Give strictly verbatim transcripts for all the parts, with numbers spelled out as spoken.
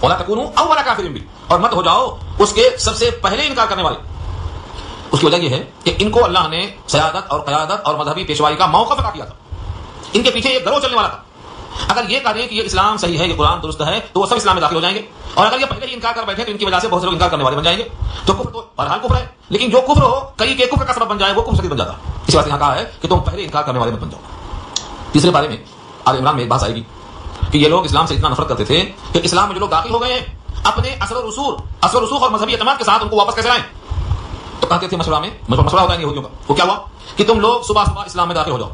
ولا تکونوا اول کافر بہ، اور مت ہو جاؤ اس کے سب سے پہلے انکار کرنے والے۔ اس کی وجہ یہ ہے کہ ان کو اللہ نے سیادت اور قیادت اور مذہبی پیشوائی کا موقف عطا کیا تھا، ان کے پیچھے ایک گروہ چلنے والا تھا۔ اگر یہ کہیں کہ یہ اسلام صحیح ہے، یہ قرآن درست ہے، تو وہ سب اسلام میں داخل ہو جائیں گے، اور اگر یہ پہلے ہی انکار کر بیٹھے تو ان کی وجہ سے بہت سے لوگ انکار کرنے والے بن جائیں گے۔ تو کفر تو بہرحال کفر ہے، لیکن جو کفر ہو کئی کے کفر کا سبب بن جائے وہ کفر شدید بن جاتا ہے۔ اس واسطے یہاں کہا ہے کہ تم پہلے انکار کرنے والے مت بن جاؤ۔ تیسرے بارے میں آل عمران میں ایک بات آئے گی کہ یہ لوگ اسلام سے اتنا نفرت کرتے تھے کہ اسلام میں جو لوگ داخل ہو گئے ہیں اپنے اثر و رسوخ اثر و رسوخ اور مذہبی اعتماد کے ساتھ ان کو واپس کیسے لائیں؟ تو کہتے تھے مشورہ میں مشورہ ہوتا ہے یہودیوں کا، وہ کیا ہوا کہ تم لوگ صبح صبح اسلام میں داخل ہو جاؤ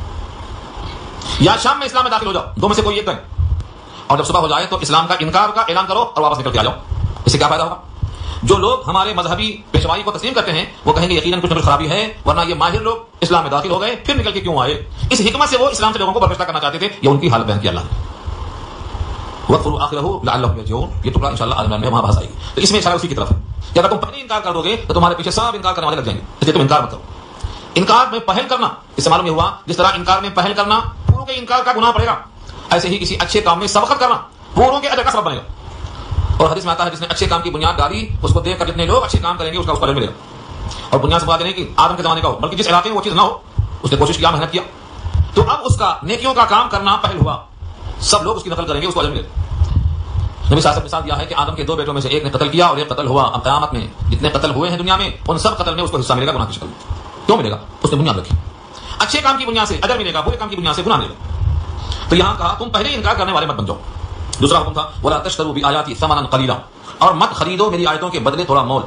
یا شام میں اسلام میں داخل ہو جاؤ، دو میں سے کوئی ایک کریں، اور جب صبح ہو جائے تو اسلام کا انکار کا اعلان کرو اور واپس نکل کے آ جاؤ۔ اس سے کیا فائدہ ہوگا؟ جو لوگ ہمارے مذہبی پیشوائی کو تسلیم کرتے ہیں وہ کہیں گے یقیناً کچھ نہ کچھ خرابی ہے، ورنہ یہ ماہر لوگ اسلام میں داخل ہو گئے پھر نکل کے کیوں آئے؟ اس حکمت سے وہ اسلام سے لوگوں کو برگشتہ کرنا چاہتے تھے، یہ ان کی حالت بیان کی اللہ نے۔ وَاذْكُرُوا آخِرَهُ لَعَلَّهُمْ يَرْجِعُونَ، یہ ٹکڑا انشاءاللہ آج میں وہاں بحث آئے گی، تو اس میں اشارہ اسی کی طرف ہے کہ اگر تم پہلے انکار کر دو گے تو تمہارے پیچھے سب انکار کرنے والے لگ جائیں گے، اس لیے تم انکار مت کرو۔ انکار میں پہل کرنا، اس سے معلوم یہ ہوا جس طرح انکار میں پہل کرنا پوروں کے انکار کا گناہ پڑے گا، ایسے ہی کسی اچھے کام میں سبقت کرنا پوروں کے اجر کا سبب بنے گا۔ اور حدیث میں آتا ہے جس نے اچھے کام کی بنیاد ڈالی اس کو دیکھ کر جتنے لوگ اچھے کام کریں گے اس کا اس کو اجر ملے گا۔ اور بنیاد سے بات نہیں کہ آدم کے زمانے کا ہو، بلکہ جس علاقے میں وہ چیز نہ ہو اس نے کوشش کیا، محنت کیا، تو اب اس کا نیکیوں کا کام کرنا پہل ہوا، سب لوگ اس کی نقل کریں گے، اس کو اجر ملے گا۔ نبی صلی اللہ علیہ وسلم نے مثال دیا ہے کہ آدم کے دو بیٹوں میں سے ایک نے قتل کیا اور ایک قتل ہوا، اب قیامت میں جتنے قتل ہوئے ہیں دنیا میں ان سب قتل میں اس کو حصہ ملے گا گناہ کی شکل میں۔ کیوں ملے گا؟ اس نے بنیاد رکھی، اچھے کام کی بنیاد سے اجر ملے گا، برے کام کی بنیاد سے گناہ ملے گا۔ تو یہاں کہا تم پہلے انکار کرنے والے مت بن جاؤ۔ دوسرا حکم تھا ولا تشتروا بآیاتی ثمنا قلیلا، اور مت خریدو میری آیتوں کے بدلے تھوڑا مول۔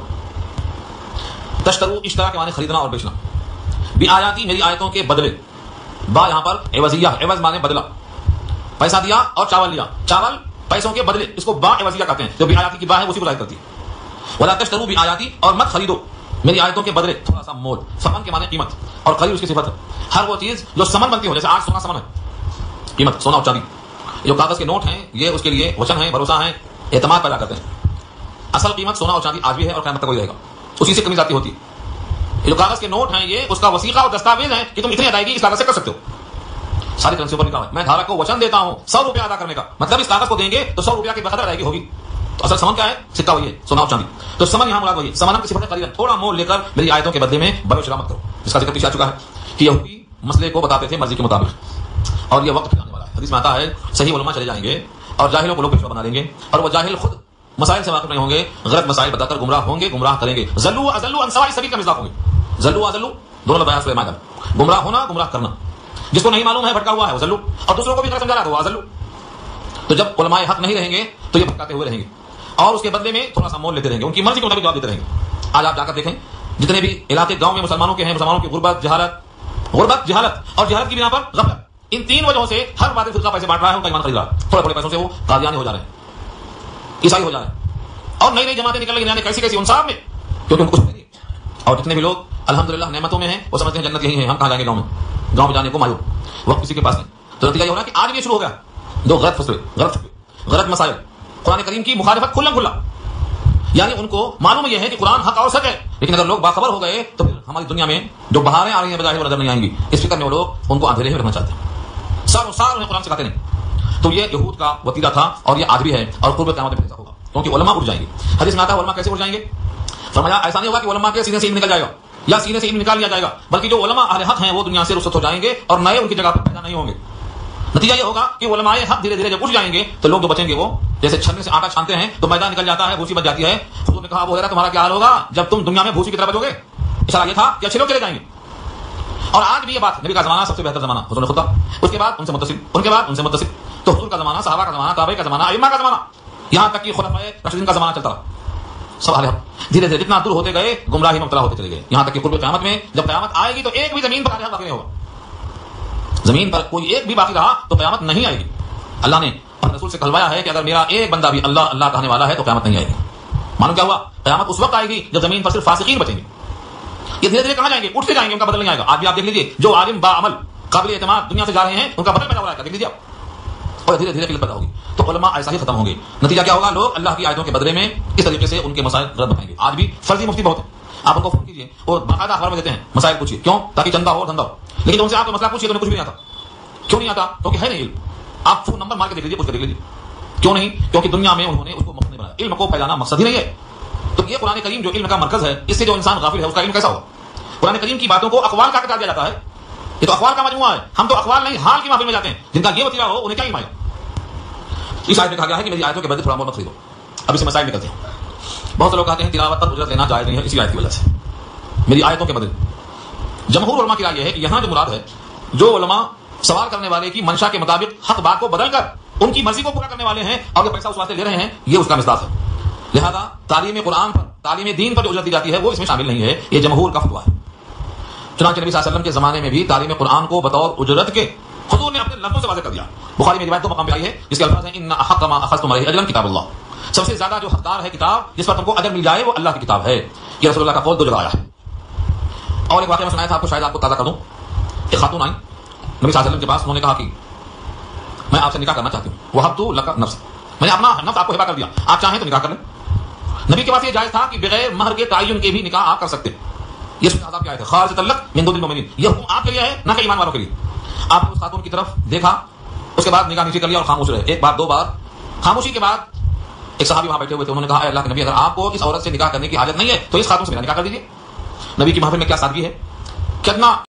تشترو اشترا کے معنی خریدنا اور بیچنا، بآیاتی میری آیتوں کے بدلے، با یہاں پر عوضیہ ہے، عوض معنی بدلہ، پیسہ دیا اور چاول لیا، چاول پیسوں کے بدلے، اس کو با عوضیہ کہتے ہیں، جو بآیاتی کی با ہے اسی کو ظاہر کرتی ہے۔ ولا تشتروا بآیاتی، اور مت خریدو میری آیتوں کے بدلے تھوڑا سا مول، ثمن کے معنی قیمت، اور قلیل اس کی صفت ہے، ہر وہ چیز جو ثمن بنتی ہو، جیسے آج سونا ثمن ہے، قیمت سونا اور چاندی، جو کاغذ کے نوٹ ہیں یہ اس کے لیے وچن ہے، بھروسہ ہے، اعتماد پیدا کرتے ہیں۔ اصل قیمت سونا اور چاندی آج بھی ہے اور قیامت تک وہی رہے گا، اسی سے کمی زیادتی ہوتی ہے۔ یہ جو کاغذ کے نوٹ ہیں یہ اس کا وثیقہ اور دستاویز ہے کہ تم اتنی ادائیگی اس کاغذ سے کر سکتے ہو، ساری کرنسی پر لکھا ہے، میں دھارک کو وچن دیتا ہوں سو روپیہ ادا کرنے کا، مطلب اس کاغذ کو دیں گے تو سو روپیہ کی بقدر ادائیگی ہوگی۔ تو اصل سمن کیا ہے؟ سکہ وہی ہے، سونا اور چاندی۔ تو سمن یہاں مراد وہی ہے، سمن کی صفت قلیل، تھوڑا مول لے کر میری آیتوں کے بدلے میں بڑو شرا مت کرو۔ اس کا ذکر پیچھے آ چکا ہے کہ یہودی مسئلے کو بتاتے تھے مرضی کے مطابق، اور یہ وقت پھر آنے والا ہے۔ حدیث میں آتا ہے صحیح علماء چلے جائیں گے اور جاہلوں کو لوگ پیشوا بنا دیں گے، اور وہ جاہل خود مسائل سے واقف نہیں ہوں گے، غلط مسائل بتا کر گمراہ ہوں گے، گمراہ کریں گے۔ ذلوا ازلوا عن سواء السبیل کا مصداق ہوں گے۔ ذلوا ازلوا دونوں بیان سورہ مائدہ، گمراہ ہونا، گمراہ کرنا، جس کو نہیں معلوم ہے بھٹکا ہوا ہے وہ ذلوا، اور دوسروں کو بھی غلط سمجھا رہا ہے وہ ذلوا۔ تو جب علماء حق نہیں رہیں گے تو یہ بھٹکاتے ہوئے رہیں گے اور اس کے بدلے میں تھوڑا سا مول لیتے رہیں گے، ان کی مرضی کے مطابق جواب دیتے رہیں گے۔ آج آپ جا کر دیکھیں جتنے بھی علاقے گاؤں میں مسلمانوں کے ہیں، مسلمانوں کی غربت، جہالت، غربت، جہالت اور جہالت کی بنا پر غفلت، ان تین وجہوں سے ہر بات فرقہ پیسے بانٹ رہا ہے، ان کا ایمان خرید رہا ہے، تھوڑے تھوڑے پیسوں سے وہ قادیانی ہو جا رہے ہیں، عیسائی ہو جا رہے ہیں، اور نئی نئی جماعتیں نکل رہی ہیں کیسی کیسی انصاف میں، کیونکہ ان کو کچھ نہیں۔ اور جتنے بھی لوگ الحمدللہ نعمتوں میں ہیں وہ سمجھتے ہیں جنت یہی ہے، ہم کہاں جائیں گے گاؤں میں، گاؤں میں جانے کو مایوب، وقت کسی کے پاس نہیں۔ تو نتیجہ یہ ہو رہا ہے کہ آج بھی شروع ہو گیا دو غلط فسرے، غلط غلط مسائل، قرآن کریم کی مخالفت کھلا کھلا، یعنی ان کو معلوم یہ ہے کہ قرآن حق اور سچ ہے، لیکن اگر لوگ باخبر ہو گئے تو پھر ہماری دنیا میں جو بہاریں آ رہی ہیں بظاہر نظر نہیں آئیں گی، اس فکر میں وہ لوگ ان کو اندھیرے میں رکھنا چاہتے ہیں، ساروں سار انہیں قرآن سکھاتے نہیں۔ تو یہ یہود کا وتیرہ تھا اور یہ آج بھی ہے، اور قرب قیامت میں ایسا ہوگا کیونکہ علماء اٹھ جائیں گے۔ حدیث میں آتا ہے علماء کیسے اٹھ جائیں گے؟ فرمایا ایسا نہیں ہوگا کہ علماء کے سینے سے علم نکل جائے گا یا سینے سے علم نکال لیا جائے گا، بلکہ جو علماء اہل حق ہیں وہ دنیا سے رخصت ہو جائیں گے اور نئے ان کی جگہ پر پیدا نہیں ہوں گے۔ نتیجہ یہ ہوگا کہ علماء حق دھیرے دھیرے جب اٹھ جائیں گے تو لوگ جو بچیں گے وہ جیسے چھلنے سے آٹا چھانتے ہیں تو میدان نکل جاتا ہے، بھوسی بچ جاتی ہے۔ حضور نے کہا ابو ہریرہ تمہارا کیا حال ہوگا جب تم دنیا میں بھوسی کی طرح بچو گے؟ اشارہ یہ تھا کہ اچھے لوگ چلے جائیں گے۔ اور آج بھی یہ بات، نبی کا زمانہ سب سے بہتر زمانہ، حضور نے خطبہ، اس کے بعد ان سے متصل، ان کے بعد ان سے متصل، تو حضور کا زمانہ، صحابہ کا زمانہ، تابعین کا زمانہ، ائمہ کا زمانہ، یہاں تک کہ خلفائے راشدین کا زمانہ چلتا رہا، سب اہل حق دھیرے دھیرے جتنا دور ہوتے گئے گمراہی میں مبتلا ہوتے چلے گئے، یہاں تک کہ قرب قیامت میں جب قیامت آئے گی تو ایک بھی زمین پر اہل حق باقی نہیں ہوگا، زمین پر کوئی ایک بھی باقی رہا تو قیامت نہیں آئے گی۔ اللہ نے اپنے رسول سے کہلوایا ہے کہ اگر میرا ایک بندہ بھی اللہ اللہ کہنے والا ہے تو قیامت نہیں آئے گی۔ معلوم کیا ہوا؟ قیامت اس وقت آئے گی جب زمین پر صرف فاسقین بچیں گے، یہ دھیرے دھیرے کہاں جائیں گے؟ اٹھتے جائیں گے، ان کا بدل نہیں آئے گا۔ آج بھی آپ دیکھ لیجیے جو عالم با عمل قابل اعتماد دنیا سے جا رہے ہیں ان کا بدل پیدا ہو رہا ہے، دیکھ لیجیے آپ، اور دھیرے دھیرے قلت پیدا ہوگی۔ تو علماء ایسا ہی ختم ہوں گے، نتیجہ کیا ہوگا؟ لوگ اللہ کی آیتوں کے بدلے میں اس طریقے سے ان کے مسائل غلط بتائیں گے۔ آج بھی فرضی مفتی بہت ہیں، آپ ان کو فون کیجیے اور باقاعدہ اخبار میں دیتے ہیں، مسائل پوچھیے، کیوں؟ تاکہ چندہ ہو اور دھندا ہو، لیکن ان سے آپ کو مسئلہ پوچھیے تو انہیں کچھ بھی نہیں آتا۔ کیوں نہیں آتا؟ کیونکہ ہے نہیں علم۔ آپ فون نمبر مار کے دیکھ لیجیے، پوچھ کے دیکھ لیجیے، کیوں نہیں؟ کیونکہ دنیا میں انہوں نے اس کو علم کو پھیلانا مقصد ہی نہیں ہے. تو یہ قرآن کریم جو علم کا مرکز ہے، اس سے جو انسان غافل ہے اس کا علم کیسا ہوا؟ قرآن کریم کی باتوں کو اقوال کا کہا دیا جاتا ہے. یہ تو اقوال کا مجموعہ ہے. ہم تو اقوال نہیں حال کی محفل میں جاتے ہیں. جن کا یہ وتیرہ ہو انہیں کیا علم آئے؟ اس آیت میں کہا گیا ہے کہ میری آیتوں کے بدلے تھوڑا مول مت خریدو. اب اس سے مسائل نکلتے ہیں. بہت سے لوگ کہتے ہیں تلاوت پر اجرت لینا جائز نہیں ہے اسی آیت کی وجہ سے. میری آیتوں کے بدلے جمہور علماء کی رائے یہ ہے کہ یہاں جو مراد ہے، جو علماء سوال کرنے والے کی منشا کے مطابق حق بات کو بدل کر ان کی مرضی کو پورا کرنے والے ہیں اور جو پیسہ اس واسطے لے رہے ہیں، یہ اس کا مصداق ہے. لہذا تعلیم قرآن پر، تعلیم دین پر جو اجرت دی جاتی ہے وہ اس میں شامل نہیں ہے. یہ جمہور کا فتویٰ ہے. چنانچہ نبی صلی اللہ علیہ وسلم کے زمانے میں بھی تعلیم قرآن کو بطور اجرت کے حضور نے اپنے لفظوں سے واضح کر دیا. بخاری میں روایت دو مقام پہ آئی ہے جس کے الفاظ ہیں ان احق ما اخذتم علیہ اجرا کتاب اللہ. سب سے زیادہ جو حقدار ہے کتاب جس پر تم کو اجر مل جائے وہ اللہ کی کتاب ہے. یہ رسول اللہ کا قول دو جگہ آیا ہے. اور ایک واقعہ میں سنایا تھا آپ کو، شاید آپ کو تازہ کر دوں. ایک خاتون آئی نبی صلی اللہ علیہ وسلم کے پاس. انہوں نے کہا کہ میں آپ سے نکاح کرنا چاہتی ہوں. وہبت لک نفسی، میں نے اپنا نفس آپ کو ہبہ کر دیا، آپ چاہیں تو نکاح کر لیں. نبی کے پاس یہ جائز تھا کہ بغیر مہر کے تعین کے بھی نکاح آپ کر سکتے. یہ سورۃ احزاب کی آیت ہے، خالصۃ لک من دون المؤمنین. یہ حکم آپ کے لیے ہے نہ کہ ایمان والوں کے لیے. آپ نے اس خاتون کی طرف دیکھا، اس کے بعد نگاہ نیچے کر لیا اور خاموش رہے. ایک بار دو بار خاموشی کے بعد ایک صحابی وہاں بیٹھے ہوئے تھے. انہوں نے کہا اے اللہ کے نبی، اگر آپ کو اس عورت سے نکاح کرنے کی حاجت نہیں ہے تو اس خاتون سے میرا نکاح کر دیجیے. نبی کی محفل میں کیا سادگی ہے، کتنا